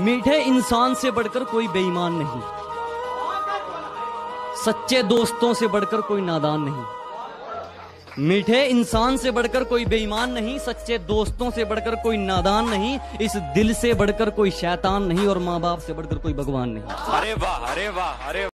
मीठे इंसान से बढ़कर कोई बेईमान नहीं, सच्चे दोस्तों से बढ़कर कोई नादान नहीं। मीठे इंसान से बढ़कर कोई बेईमान नहीं, सच्चे दोस्तों से बढ़कर कोई नादान नहीं, इस दिल से बढ़कर कोई शैतान नहीं, और माँ बाप से बढ़कर कोई भगवान नहीं। अरे वाह, अरे वाह, अरे